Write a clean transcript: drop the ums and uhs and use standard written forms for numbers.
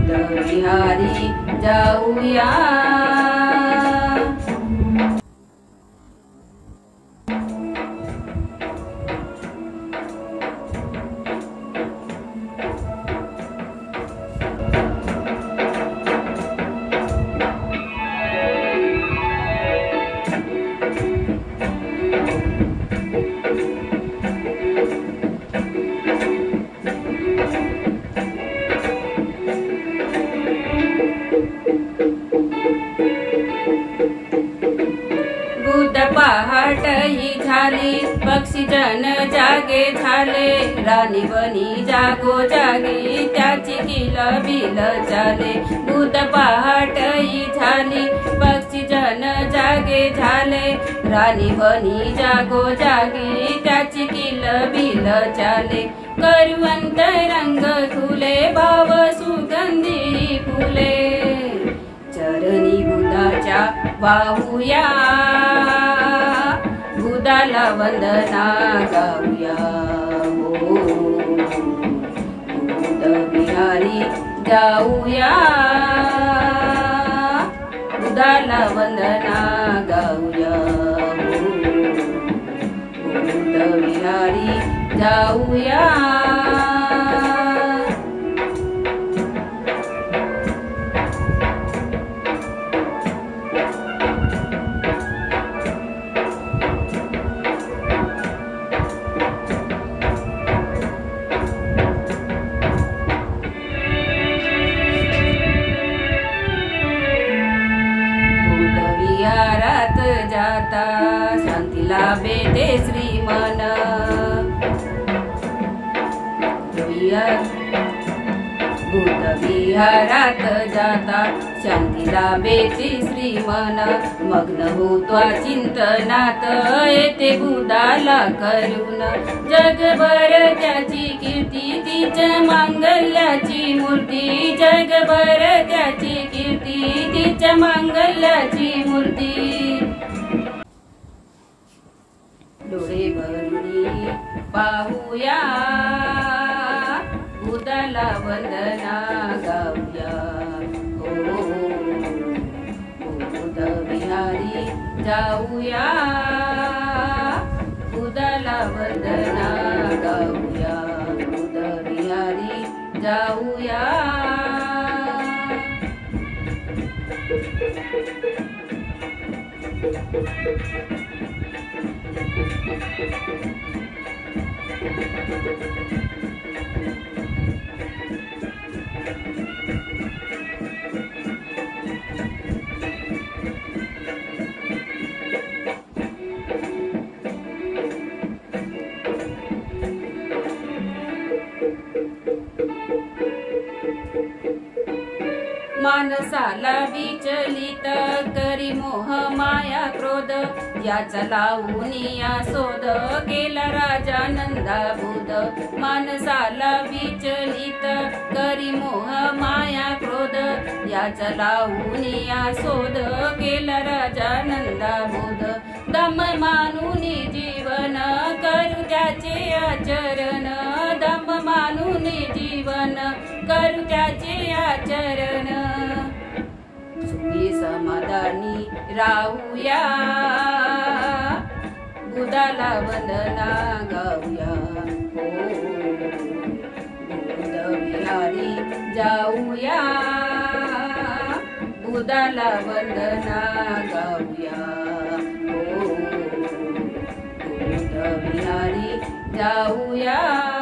विहारी जाऊया। पहाट ही झाली, पक्षी जन जागे झाले, राणी बनी जागो जागी, त्याची किलबिल चाले। बुध पहाट ही झाली, पक्षी जन जागे झाले, राणी बनी जागो जागी, त्याची किलबिल चाले। करुवंत रंग खुले, भाव सुगंधी फुले, चरणी बुधाच्या वाहूया, बुधाला वंदना गाऊया। हो बुध विहारी जाऊया, बुधाला वंदना गाऊया। हो बुध विहारी जाऊया। विहारात जाता शांतीला भेटे श्रीमन, बुध विहारात जाता शांतीला भेटे श्रीमन, मग्न होत्वा चिंतनात येते बुधाला करून, जगभर त्याची कीर्ती, तिच्या मांगल्याची मूर्ती, जगभर त्याची कीर्ती, तिच्या मांगल्याची मूर्ती। डोळे भरून पाहूया, बुधाला वंदना गाऊया। हो बुध विहारी जाऊया, बुधाला वंदना गाऊया। बुध विहारी जाऊया। मानसाला विचलित करी मोह माया क्रोध, याचा लावूनिया शोध केला राजा नंदाबुध। मानसाला विचलित करी मोह माया क्रोध, याचा लावूनिया शोध केला राजा नंदाबुध। दम मानून जीवन करू त्याचे आचरण, दम मानून जीवन करू त्याचे आचरण, सुखी समाधानी राहूया, बुधाला वंदना गाऊया। हो बुध विहारी जाऊया, बुधाला वंदना गाऊया। हो बुध विहारी जाऊया।